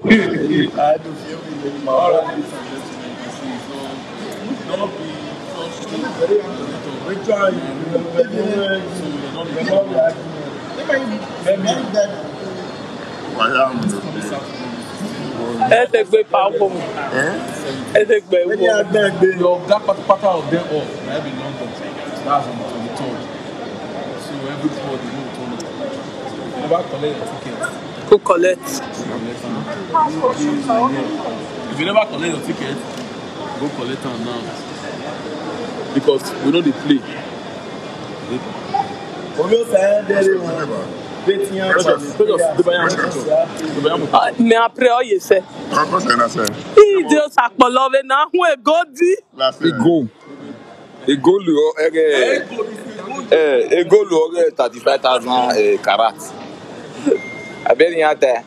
do feel with my all this and this so don't be very ritual your that part of them off. I be London. That's on the 23rd. So everybody will turn up. Never collect your ticket. Who collect? If you never collect your ticket, go collect them now. Because we know they play. Mais après, oh, il sait. Il dit, ça peut l'enlever, non? Où est Godi? Ego lo 35,000 carats. Abeli ate.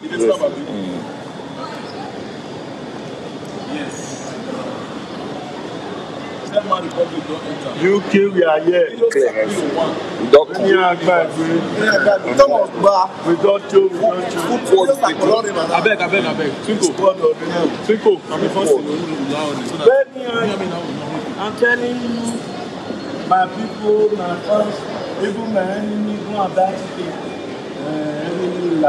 UK, we are here. We don't We don't Abeg. Twinkle. I'm telling you, my people, my friends, people, my enemies, who are back today. I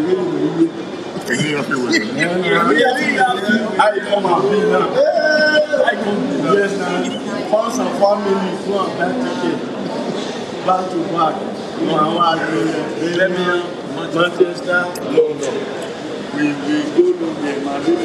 come and be now. I come to yes now. Friends and family who are back today. Back to back. Manchester, London. We go to the Madrid.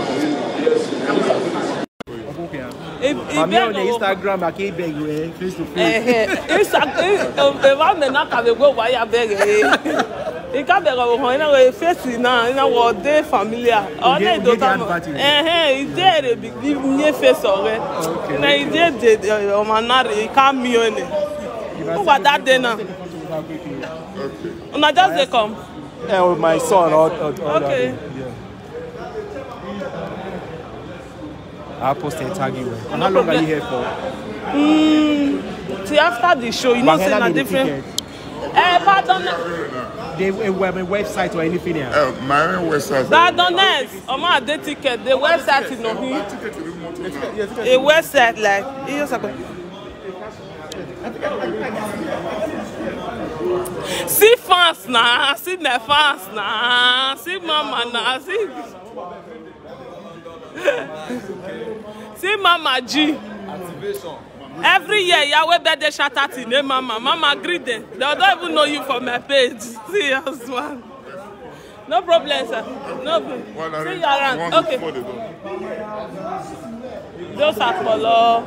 I'm on Instagram, I can't beg you face to face. Instagram, maintenant qu'avec vous, voyez avec. Et quand vous voyez, on est face là, on est des familia. On est d'autant. Idée de mieux faire ça. Na idée de on a il camion. On va d'aller là. On a just come. With my son. Okay. I'll post and tag you. And how long are you here for? See, after the show, you know, saying a different. Pardon. They have a website or anything else? My website. Pardon us. I'm at the ticket. The website is not here. A website like. See fans now. See the fans now. See mama now. See. See Mama G. Activation. Every year, Yahweh birthday shout out in name Mama. Mama greet them. They don't even know you from my page. Serious one. No problem, sir. No problem. See you around. Okay. Those are color.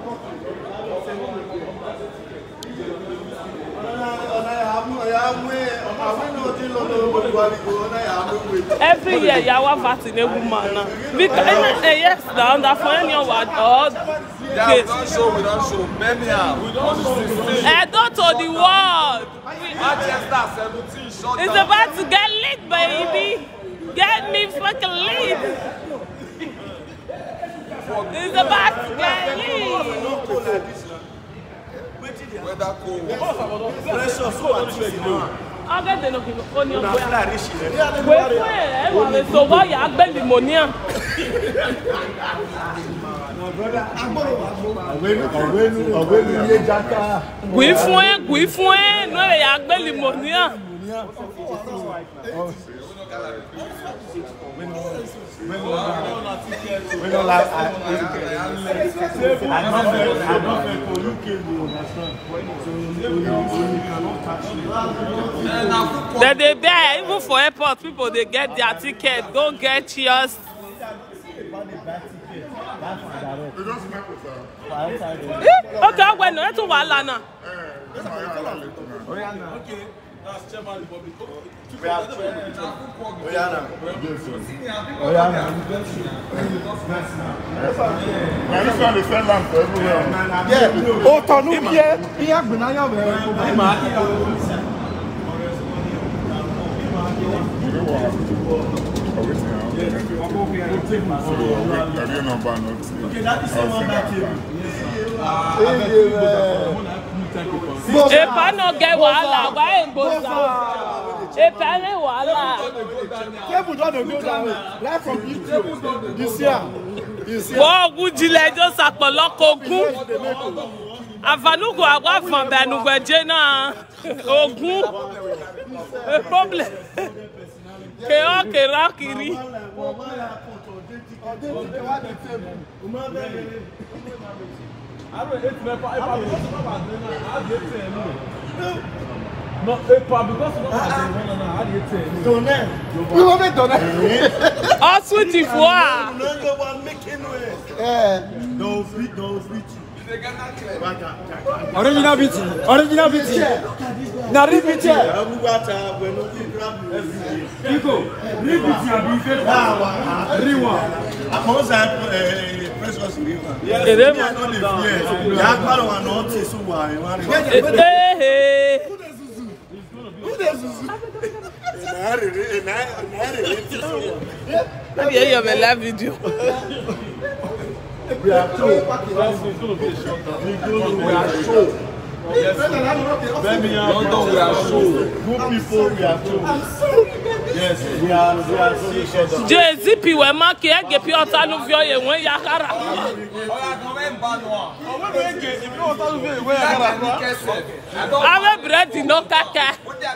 Every year, you are vaccinated woman. Because yes, down that for any word or we don't show. Many are. Don't to the world. Manchester 17. It's about to get lit, baby. Get me fucking lit. It's about to get lit. Weather cold. Precious, what are you doing? I'm going to go on your way. So why you have been pneumonia? Guifouin, no, you have been pneumonia. They there, even for airport people, they get their ticket. Go get yours. Okay, when no, it's all now. Okay. That's Chairman Republic. If I not get wahala, why in Bosa? Et pareil, voilà. People don't go down. Live from YouTube. You see her. Bon, vous dites les deux, ça peut l'encogu. Avant nous, on va avoir fait nous au goût. Le problème. Que rit. Non, et pas because Ensuite, il faut. Original beauty. Original beauty. Nari beauty. Nico, real beauty and beauty. Riwa. La vidéo. We are show. We are show. Yes, London, we are show. Good people, we are show. Yes, we are show. Jésus, puis ouais, manqué, et puis on t'a nous vieux, et ouais, yakara. Avec bread, no caca.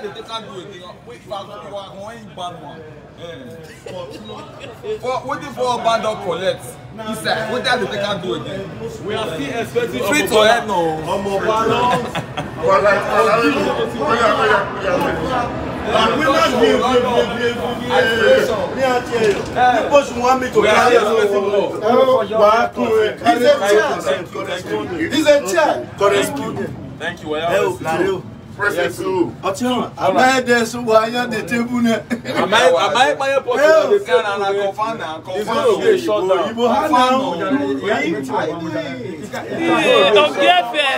What if all band up collect? He said, what did they can do again? We are still expecting free to head no. Thank you. Yes. Am I there? So why are the table? Am I popular? The can and I confirm now. Confirm to be shut down. Donc bien fait.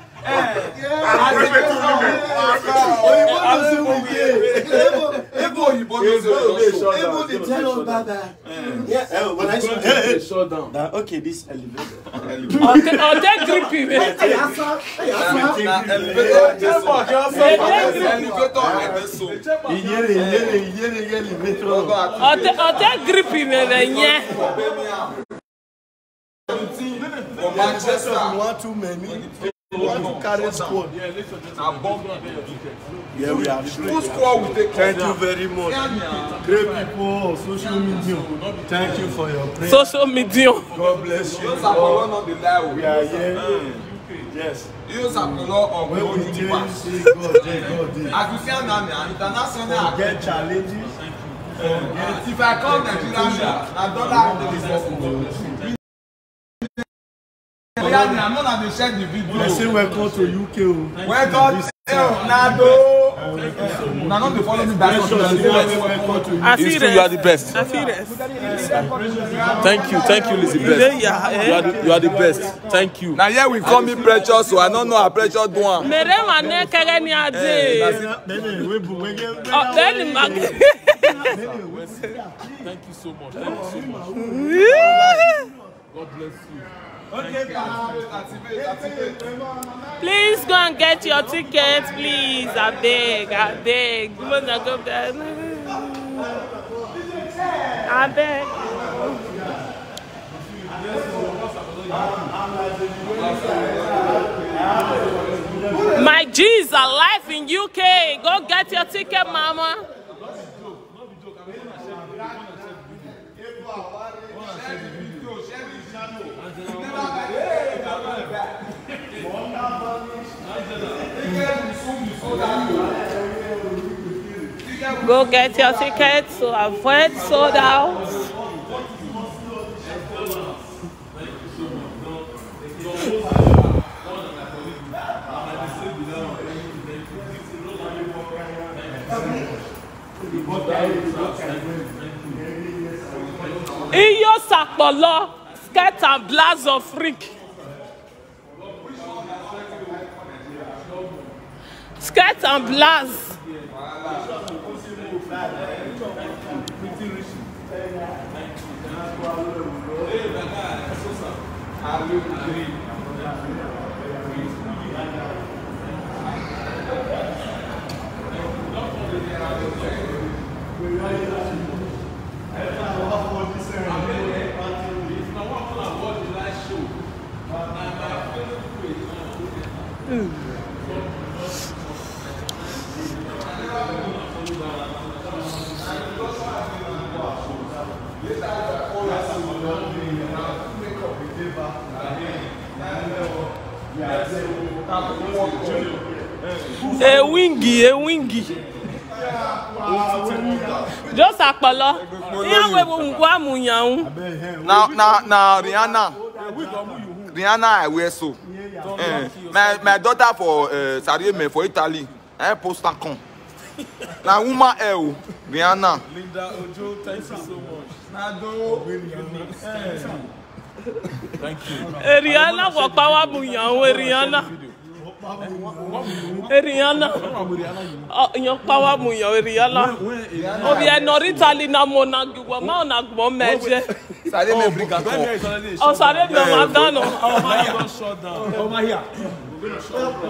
Okay, this elevator. On t'a grippé. On t'a grippé, mais rien. From Manchester, One too many. Want to carry squad. Yeah, we are whose squad will take? Thank you very much. Great people, social media. Thank you for your prayer. Social media. God bless you. Those are on the live. We are here. Yes. Use a color of when we God. say God, As you see now, international. Get challenges. If I come Nigeria, I don't have the I'm not going to share the video. I say welcome to UK. Welcome to Nado. Now not to follow me back. You are the best. Thank you, Lizzie Best. You are the best. Thank you. Now here we call me pressure, so I don't know how pressure do. Thank you so much. God bless you. Please go and get your tickets, please. I beg. I beg. My G is alive in UK. Go get your ticket, mama. Go get your tickets to avoid sold out. Iyo Sakpolo, skirt and blouse of freak. Skirt and blouse. wingi. Just akpala. Iyawe ngwa munyaun. Now Rihanna I wear so. My daughter for Sareme for Italy. I post a con. Now woman Rihanna. Linda Ojo, thank you so much. Nado, thank you. Rihanna for power munyaun Rihanna. Rihanna. Your power munyaun Rihanna. Oh yeah, no Italy na monagi wa ma na gbo meje. Sareme bring a con. Oh Sareme ma dano. Over here.